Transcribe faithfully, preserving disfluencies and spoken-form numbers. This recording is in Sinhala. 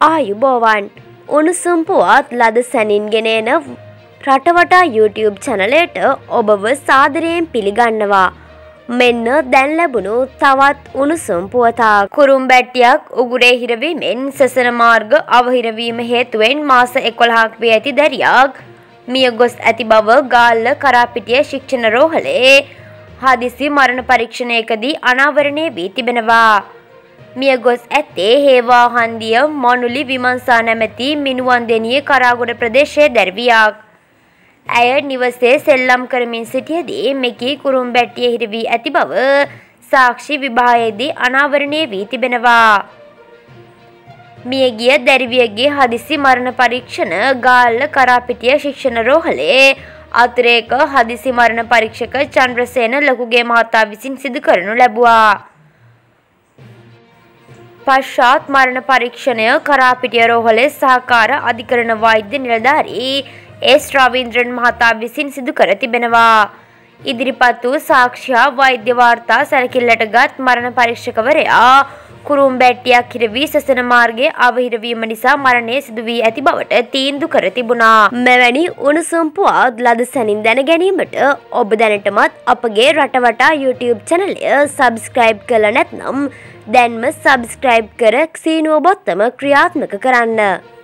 ආයුබෝවන් උණුසුම් පුවත් ලද සැනින් ගෙන එන රටවටා YouTube channelයට ඔබව සාදරයෙන් පිළිගන්නවා. මෙන්න දැන් ලැබුණු තවත් උණුසුම් පුවතක්. කුරුම්බැට්ටියක් උගුරේ හිරවීමෙන් සසන මාර්ග අවහිරවීම හේතුවෙන් මාස එකොළහක් වී ඇති දැරියක් මිය ගොස් ඇති බව ගාල්ල කරාපිටිය ශික්ෂණ රෝහලේ හදිසි මරණ පරීක්ෂණයකදී අනාවරණය වී තිබෙනවා. මිය ගොස් ඇත්තේ හේවා හන්දිය මොනුලි විමංසා නැමැති මිනුවන්දෙනිය කරාගොඩ ප්‍රදේශයේ දැරිවියක්. ඇය නිවසේ සෙල්ලම් කරමින් සිටියදී මෙකී කුරුම්බැට්ටිය හිර වී ඇති බව සාක්ෂි විභාගයේදී අනාවරණය වී තිබෙනවා. මියගිය දැරිවියගේ හදිසි මරණ පරීක්ෂණ ගාල්ල කරාපිටිය ශික්ෂණ රෝහලේ අතිරේක හදිසි මරණ පරීක්ෂක චන්ද්‍රසේන ලකුගේ මහතා විසින් සිදු කරනු ලැබුවා. පශ්චාත් මරණ පරීක්ෂණය කරාපිටිය රෝහලේ සහකාර අධිකරණ වෛද්‍ය නිලධාරී එස් රවීන්ද්‍රන් මහතා විසින් සිදු කර තිබෙනවා. ඉදිරිපත් වූ සාක්ෂි වෛද්‍ය වාර්තා සැලකිල්ලටගත් මරණ පරීක්ෂකවරයා කුරුම්බැට්ටියක් හිර වී සසන මාර්ගයේ අවහිරවීම නිසා මරණය සිදු වී ඇති බවට තීන්දුව කර තිබුණා. මෙවැනි උණුසුම් පුවත් ලද සැනින් දැන ගැනීමට ඔබ දැනටමත් අපගේ රටවටා YouTube channel එක subscribe කළ නැත්නම් දැන්ම subscribe කර සීනුව බොත්තම ක්‍රියාත්මක කරන්න.